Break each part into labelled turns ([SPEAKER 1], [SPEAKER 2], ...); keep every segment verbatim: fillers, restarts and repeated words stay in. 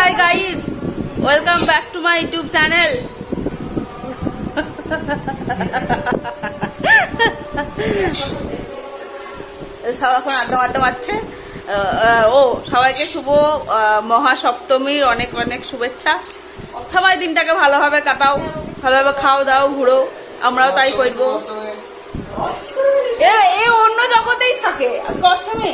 [SPEAKER 1] Hi guys, welcome back to my YouTube channel. সব এখন আড্ডা আড্ডা মারছে। ও সবাইকে শুভ মহাসপ্তমীর অনেক অনেক শুভেচ্ছা। সবাই দিনটাকে ভালোভাবে কাটাও, ভালোভাবে খাও দাও ঘুরো, আমরাও তাই করবো। এ অন্য জগতেই থাকে। আজকে অষ্টমী,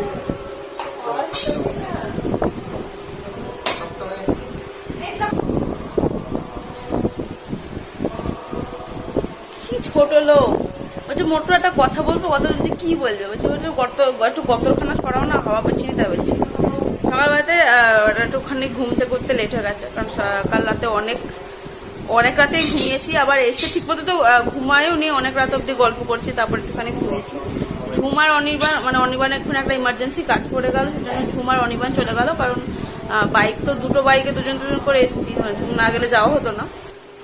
[SPEAKER 1] কি ছোট লোক বলছে মোটু একটা কথা বলবো, কথা বলছে কি বলবে, বলছে বলছে গত একটু গতরখানা সরাও না, হাওয়া পাচ্ছি না। তাই বলছি সকালবেলাতে একটুখানি ঘুমতে করতে লেট হয়ে গেছে, কারণ কাল রাতে অনেক অনেক রাতেই ঘুমিয়েছি, আবার এসে ঠিক মতো তো ঘুমায়ও নি, অনেক রাত অব্দি গল্প করছি, তারপর একটুখানি ঘুমিয়েছি। ঝুমার অনির্বাণ মানে অনির্বাণ এখন একটা ইমার্জেন্সি কাজ পড়ে গেল, সেজন্য ঝুমার অনির্বাণ চলে গেল, কারণ বাইক তো দুটো বাইকে দুজন দুজন করে এসেছি, মানে ঝুম না গেলে যাওয়া হতো না।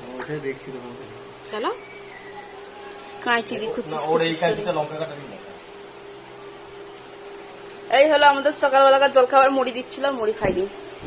[SPEAKER 1] কেন কাঁচি এই হলো আমাদের সকালবেলাকার জল খাবার, মুড়ি দিচ্ছিল, মুড়ি খাইনি।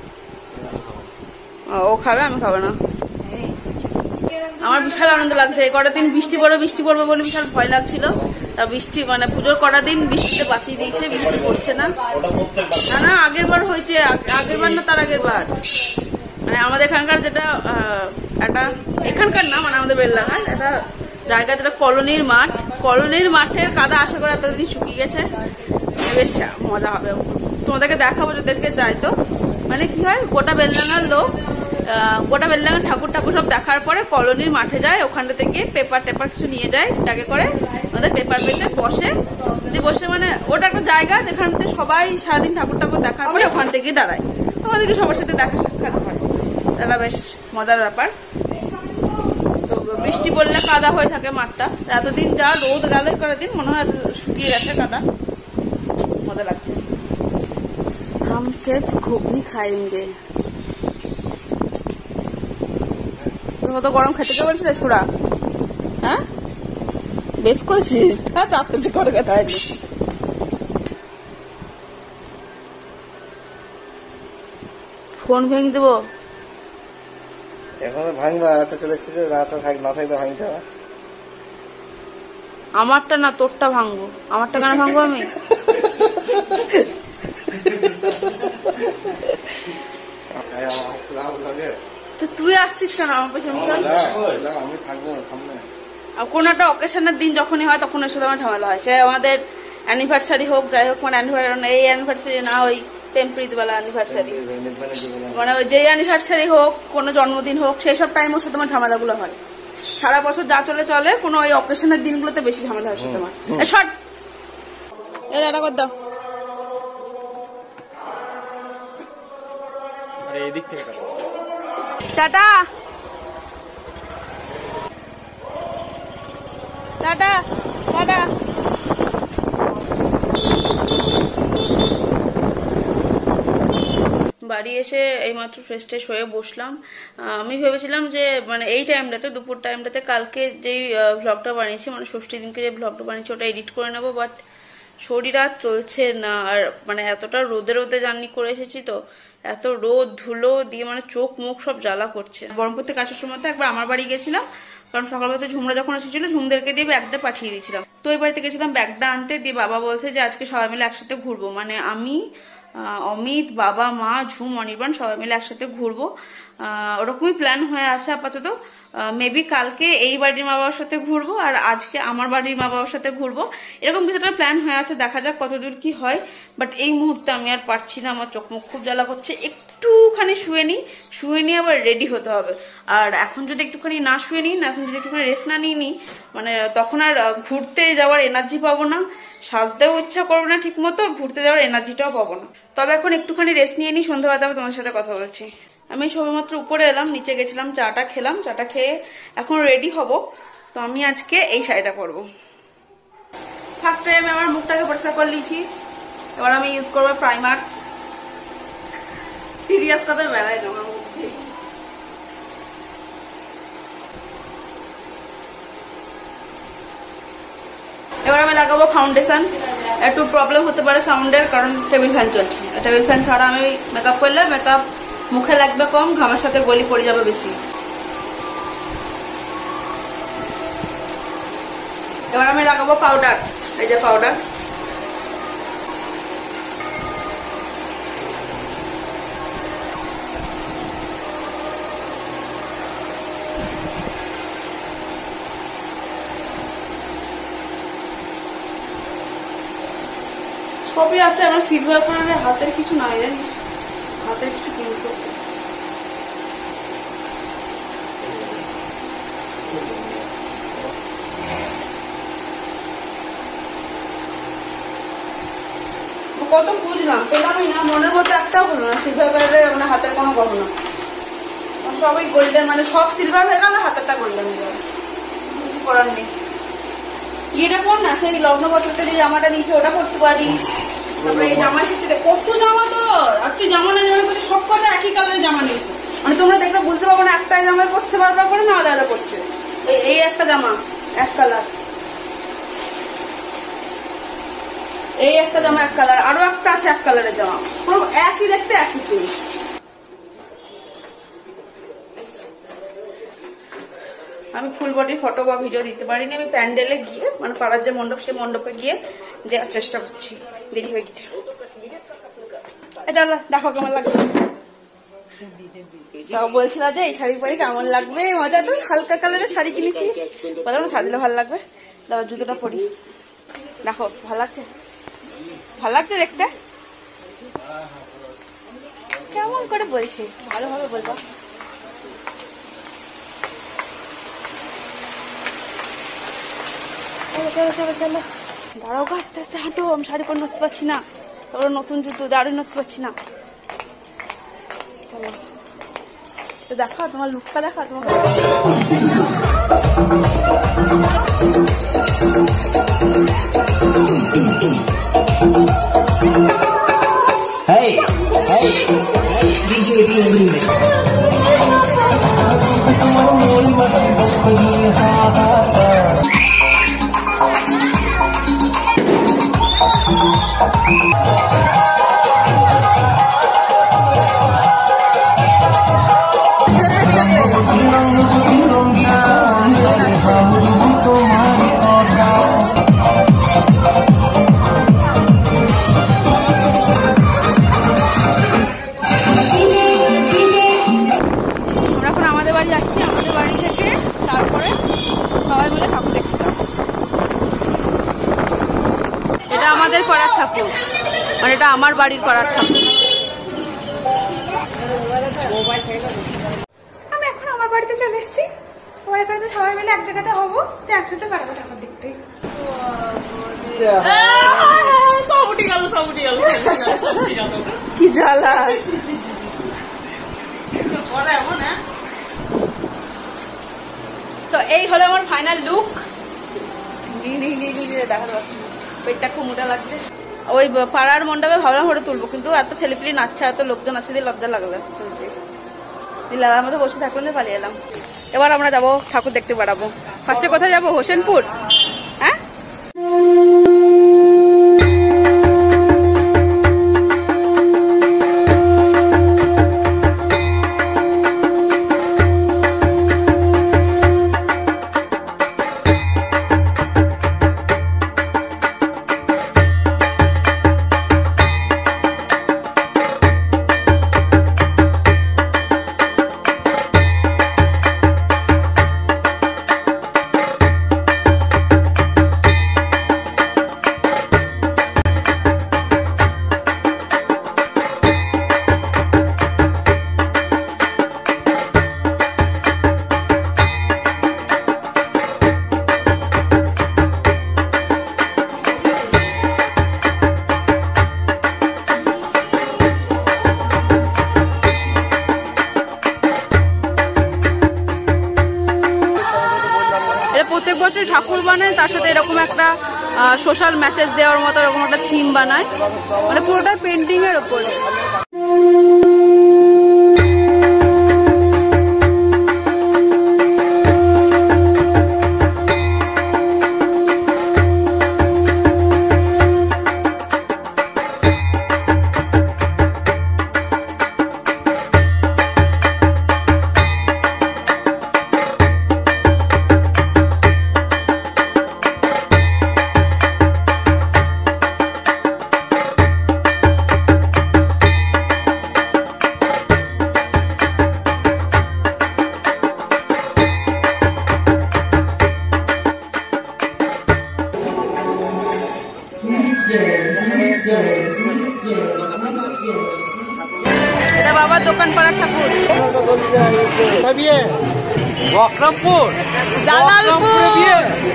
[SPEAKER 1] ও খাবে, আমি খাবে না। আমার বিশাল আনন্দ লাগছে, এই কটা দিন বৃষ্টি পড়বে বৃষ্টি পড়বে বলে বিশাল ভয় লাগছিল। তা বৃষ্টি মানে পুজোর কটা দিন বৃষ্টিতে বাঁচিয়ে দিয়েছে, বৃষ্টি পড়ছে না। না না আগের বার হয়েছে, আগের বার না তার আগের বার, মানে আমাদের এখানকার যেটা একটা এখানকার না মানে আমাদের বেলডাঙ্গার একটা জায়গা যেটা কলোনির মাঠ, কলোনির মাঠের কাদা আশা করে এতদিন শুকিয়ে গেছে, বেশ মজা হবে। তোমাদেরকে দেখাবো যদি আজকে যাই তো। মানে কি হয়, গোটা বেলডাঙ্গার লোক গোটা বেলডাঙ্গার ঠাকুর ঠাকুর সব দেখার পরে কলোনির মাঠে যায়, ওখানটা থেকে পেপার টেপার কিছু নিয়ে যায়, যাকে করে আমাদের পেপার পেতে বসে, যদি বসে মানে ওটা একটা জায়গা যেখানতে সবাই সারাদিন ঠাকুর ঠাকুর দেখার পরে ওখান থেকেই দাঁড়ায়, আমাদেরকে সবার সাথে দেখা সাক্ষাৎ হয়, এটা বেশ মজার ব্যাপার। তো বৃষ্টি পড়লে কাদা হয়ে থাকে মাঠটা, এতদিন যা রোদ গেল কটা দিন মনে হয় শুকিয়ে গেছে কাদা, মজা লাগছে। হাম সির্ফ ঘুগনি খাएंगे। তো গরম খেতে কে বলছিস পুরা? হ্যাঁ বেশ করেছিস, তা চাপ কিছু করে কথা হয়নি। ফোন ভেঙে দেবো
[SPEAKER 2] এখন ভাঙবা, রাতে চলে এসেছে, রাতে না থাকলে ভাঙতে হবে।
[SPEAKER 1] আমারটা না তোরটা ভাঙবো, আমারটা কেন ভাঙবো আমি? তুই আসছিস কেন আমার পেছনে?
[SPEAKER 2] আমি থাকবো সামনে।
[SPEAKER 1] কোন একটা অকেশনের দিন যখনই হয় তখন ওর সাথে আমার ঝামেলা হয়, সে আমাদের অ্যানিভার্সারি হোক যাই হোক, মানে এই অ্যানিভার্সারি না ওই টেম্প্রিত বেলা অ্যানিভার্সারি, মানে ওই যে অ্যানিভার্সারি হোক, কোনো জন্মদিন হোক, সেই সব টাইম ওর সাথে আমার ঝামেলাগুলো হয়। সারা বছর যা চলে চলে, কোনো ওই অকেশনের দিনগুলোতে বেশি ঝামেলা হয় সাথে আমার। শর্ট এর এটা কর দাও।
[SPEAKER 3] এদিক থেকে
[SPEAKER 1] টাটা টাটা টাটা। বাড়ি এসে এইমাত্র ফ্রেশ ট্রেশ হয়ে বসলাম। আমি ভেবেছিলাম যে মানে এই টাইমটাতে দুপুর টাইমটাতে কালকে যেই ভ্লগটা বানিয়েছি, মানে ষষ্ঠী দিনকে যে ভ্লগটা বানিয়েছি ওটা এডিট করে নেবো, বাট শরীর আর চলছে না। আর মানে এতটা রোদে রোদে জার্নি করে এসেছি তো, এত রোদ ধুলো দিয়ে মানে চোখ মুখ সব জ্বালা করছে। বহরমপুর থেকে আসার সময় একবার আমার বাড়ি গেছিলাম, কারণ সকালবেলাতে ঝুমরা যখন এসেছিল ঝুমদেরকে দিয়ে ব্যাগটা পাঠিয়ে দিয়েছিলাম। তো ওই বাড়িতে গেছিলাম ব্যাগটা আনতে, দিয়ে বাবা বলছে যে আজকে সবাই মিলে একসাথে ঘুরবো, মানে আমি অমিত বাবা মা ঝুম অনির্বাণ সবাই মিলে একসাথে ঘুরবো, ওরকমই প্ল্যান হয়ে আছে আপাতত। মেবি কালকে এই বাড়ির মা বাবার সাথে ঘুরবো, আর আজকে আমার বাড়ির মা বাবার সাথে ঘুরবো, এরকম কিছুটা প্ল্যান হয়ে আছে, দেখা যাক কতদূর কি হয়। বাট এই মুহূর্তে আমি আর পারছি না, আমার চোখ মুখ খুব জ্বালা করছে, একটুখানি শুয়ে নিই, শুয়ে নিয়ে আবার রেডি হতে হবে। আর এখন যদি একটুখানি না শুয়ে নিই না, এখন যদি একটুখানি রেস্ট না নিই নি, মানে তখন আর ঘুরতে যাওয়ার এনার্জি পাবো না, সাজতেও ইচ্ছা করবো না ঠিক মতো, ঘুরতে যাওয়ার এনার্জিটাও পাবো না। তবে এখন একটুখানি রেস্ট নিয়ে নিই, সন্ধ্যাবেলা তোমার সাথে কথা বলছি। আমি সবেমাত্র উপরে এলাম, নিচে গেছিলাম, চাটা খেলাম, চাটা খেয়ে এখন রেডি হব। তো আমি আজকে এই শাড়িটা পরবো। ফার্স্ট টাইম আমার মুখটাকে পরিষ্কার করে নিয়েছি, এবার আমি ইউজ করবো প্রাইমার। সিরিয়াস কথা বেড়াই না আমার মুখে। এবার আমি লাগাবো ফাউন্ডেশন। একটু প্রবলেম হতে পারে সাউন্ডের, কারণ টেবিল ফ্যান চলছে, টেবিল ফ্যান ছাড়া আমি মেকআপ করলে মেকআপ মুখে লাগবে কম, ঘামের সাথে গলি পড়ে যাবে বেশি। এবার আমি লাগাবো পাউডার। এই যে পাউডার, সবই আছে। আমার সিলভার কালারের হাতের কিছু নাই, জানিস, হাতের কিছু কিনতে। কত বুঝলাম, পেলামই না, মনের মধ্যে একটাও হলো না সিলভার কালারের মানে হাতের কোনো গহনা। সবই গোল্ডেন, মানে সব সিলভার হয়ে গেল, হাতেরটা গোল্ডেন হয়ে গেল, কিছু করার নেই। ইয়েটা কর না, সেই লগ্ন বছরতে যে জামাটা নিয়েছে ওটা করতে পারি। তারপরে এই জামা শেষে কত জামা তোর, আর তুই জামা না জামা করতে সব কটা একই কালারের জামা নিয়েছে, মানে তোমরা দেখলে বুঝতে পারবো না একটাই জামাই পড়ছে বারবার করে না আলাদা আলাদা করছে। এই একটা জামা এক কালার, এই একটা জামা এক কালার, আরো একটা আছে এক কালারের জামা, পুরো একই দেখতে একই তুই। আমি ফুল বডি ফটো বা ভিডিও দিতে পারিনি, আমি প্যান্ডেলে গিয়ে মানে পাড়ার যে মণ্ডপ সেই মণ্ডপে গিয়ে দেওয়ার চেষ্টা করছি, দেরি হয়ে গেছে। চলো দেখো কেমন লাগছে। তাও বলছিল যে এই শাড়ি পরে কেমন লাগবে, মজা তো হালকা কালারের শাড়ি কিনেছিস, বললাম সাজলে ভালো লাগবে। দাও জুতোটা পরি, দেখো ভালো লাগছে, ভালো লাগছে দেখতে। কেমন করে বলছি, ভালোভাবে বলবো। চলো চলো চলো চলো, দাঁড়াও গো, আস্তে আস্তে হাঁটো, আমি শাড়ি পরে নড়তে পারছি না, তোর নতুন জুতো দাঁড়িয়ে নড়তে পারছি না। চলো তো দেখা, তোমার লুকটা দেখা তোমাকে।
[SPEAKER 3] Hey, hey, D J Remix.
[SPEAKER 1] আমাদের পাড়ার ঠাকুর, মানে এটা আমার বাড়ির পাড়ার ঠাকুর।
[SPEAKER 4] আমি এখন আমার বাড়িতে চলে এসেছি, সবাই বাড়িতে সবাই মিলে এক জায়গাতে হবো, তো একসাথে পারবো ঠাকুর দেখতে। সব উঠে গেল, সব উঠে গেল,
[SPEAKER 1] কি জ্বালা। তো এই হলো আমার ফাইনাল লুক। দেখাতে পাচ্ছি না, পেটটা খুব মোটা লাগছে। ওই পাড়ার মণ্ডপে ভাবলাম ওটা তুলবো, কিন্তু এত ছেলেপিলি নাচছে, এত লোকজন আছে দিয়ে লজ্জা লাগলো তুলতে। দিলার মধ্যে বসে থাকলে পালিয়ে এলাম। এবার আমরা যাবো ঠাকুর দেখতে বেড়াবো। ফার্স্টে কোথায় যাবো? হোসেনপুর। হ্যাঁ, প্রত্যেক বছর ঠাকুর বানায়, তার সাথে এরকম একটা সোশ্যাল মেসেজ দেওয়ার মতো এরকম একটা থিম বানায়, মানে পুরোটা পেন্টিং এর উপরে। দোকান পাড়ার ঠাকুর।
[SPEAKER 5] বকরমপুর
[SPEAKER 1] জালালপুর।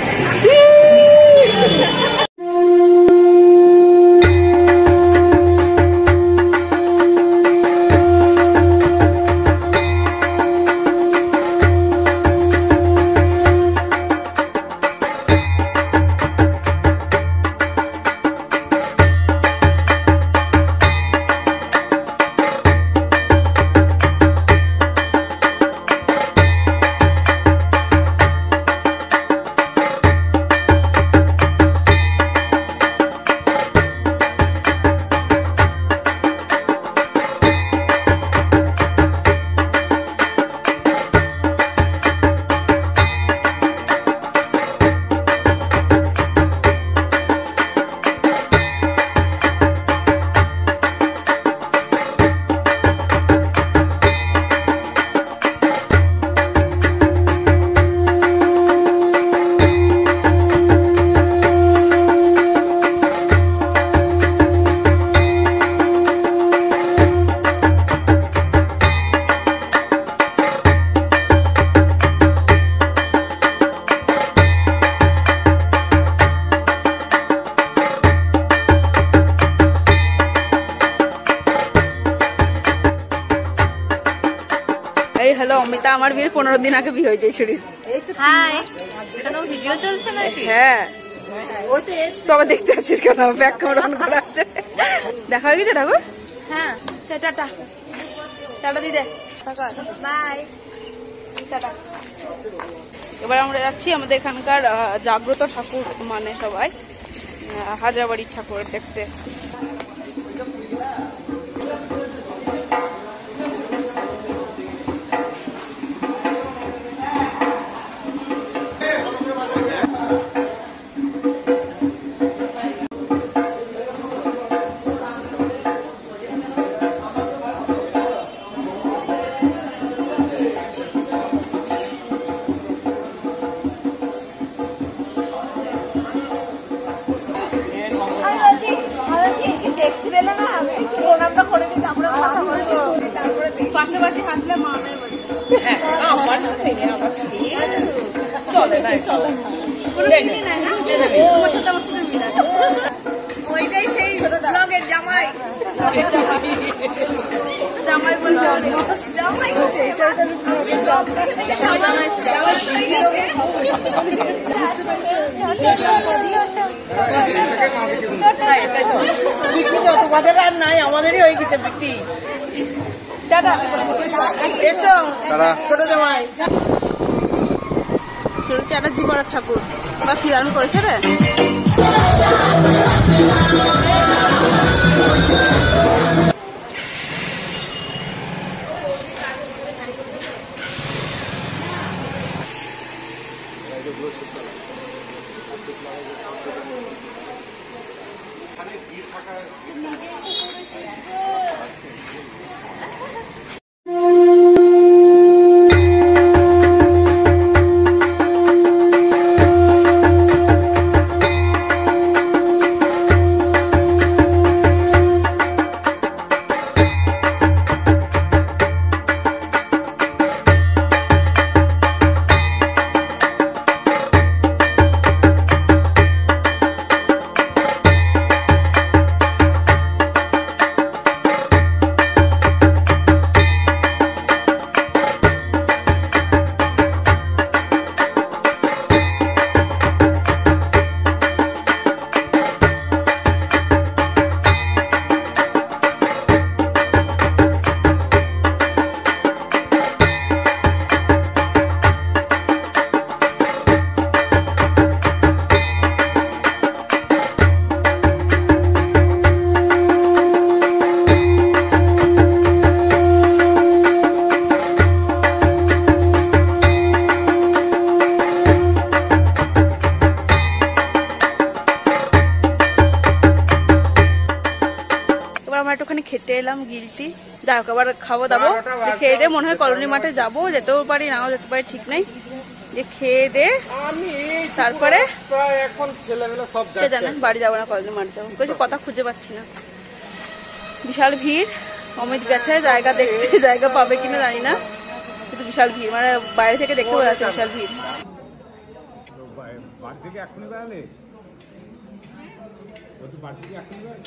[SPEAKER 1] এই হলো অমিতা, আমার বিয়ের পনেরো দিন আগে বিয়ে হয়েছে ছুরির।
[SPEAKER 6] ভিডিও চলছে নাকি?
[SPEAKER 1] হ্যাঁ, তো আবার দেখতে আসছিস কেন? ব্যাক ক্যামেরা অন করা আছে। দেখা হয়ে গেছে ঠাকুর?
[SPEAKER 6] হ্যাঁ, টাটা
[SPEAKER 1] টাটা দিদে,
[SPEAKER 6] বাই।
[SPEAKER 1] টাটা। এবার আমরা যাচ্ছি আমাদের এখানকার জাগ্রত ঠাকুর মানে সবাই হাজারবাড়ির ঠাকুর দেখতে।
[SPEAKER 6] পাশাপাশি হাঁটলে মামে চলে না, চলে ওইটাই সেই ব্লগের জামাই। জামাই বলতে জামাই হচ্ছে তোমাদের আর নাই, আমাদেরই হয়ে গেছে বিক্রি। ছোট জামাই
[SPEAKER 1] চ্যাটার্জি পাড়ার ঠাকুর বা কি দারুণ করেছে রে। খেতে এলাম গিলটি, যাক আবার খাবো দাবো, খেয়ে দে মনে হয় কলোনি মাঠে যাবো, যেতেও পারি নাও যেতে পারি ঠিক নেই, যে খেয়ে দে তারপরে কে জানে বাড়ি যাবো না কলোনি মাঠে যাবো, কিছু কথা খুঁজে পাচ্ছি না, বিশাল ভিড় অমিত গেছে জায়গা দেখতে, জায়গা পাবে কিনা জানি না, কিন্তু বিশাল ভিড়, মানে বাইরে থেকে দেখতে বোঝা যাচ্ছে বিশাল ভিড়।
[SPEAKER 5] বাড়ি থেকে এখনই বেড়ালে বাড়ি থেকে এখনই বেড়ালে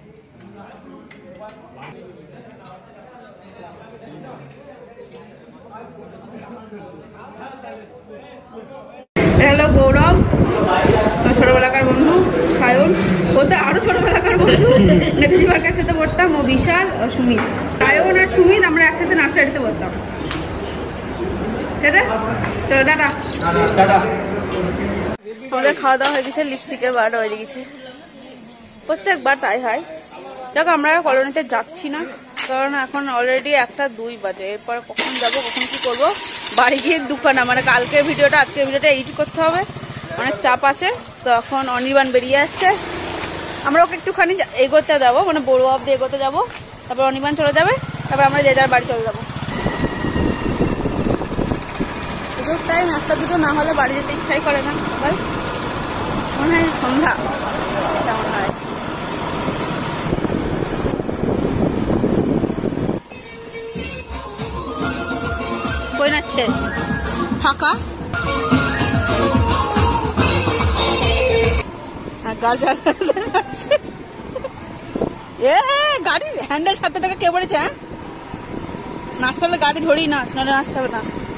[SPEAKER 1] হ্যালো গৌরব, ছোটবেলাকার বন্ধু সায়ন, ও তো আরো ছোটবেলাকার বন্ধু, নেতাজি পার্কে একসাথে পড়তাম, ও বিশাল, ও সুমিত। সায়ন আর সুমিত আমরা একসাথে নার্সারিতে পড়তাম। ঠিক আছে, চলো টাটা। আমাদের খাওয়া দাওয়া হয়ে গেছে, লিপস্টিকের বার হয়ে গেছে, প্রত্যেকবার তাই হয়। দেখো আমরা কলোনিতে যাচ্ছি না, কারণ এখন অলরেডি একটা দুই বাজে, এরপর কখন যাব কখন কি করব, বাড়ি গিয়ে দুখানা, মানে কালকের ভিডিওটা আজকের ভিডিওটা এডিট করতে হবে, অনেক চাপ আছে। তো এখন অনির্বাণ বেরিয়ে যাচ্ছে, আমরা ওকে একটুখানি এগোতে যাবো, মানে বড় অব্দি এগোতে যাবো, তারপর অনির্বাণ চলে যাবে, তারপর আমরা যে যার বাড়ি চলে যাবো। দুটোর টাইম একটা দুটো না হলে বাড়ি যেতে ইচ্ছাই করে না, এবার মনে হয় সন্ধ্যা কেমন হয়। কই নাচ্ছে ফাঁকা, এ গাড়ির হ্যান্ডেল সাথে টাকা কে পড়েছে, হ্যাঁ নাচতে হলে গাড়ি ধরেই নাচ, নাহলে নাচতে হবে না।